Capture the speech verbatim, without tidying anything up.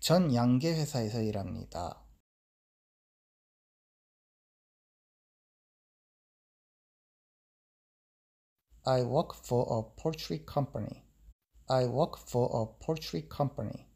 전 양계 회사에서 일합니다. I work for a poultry company. I work for a poultry company.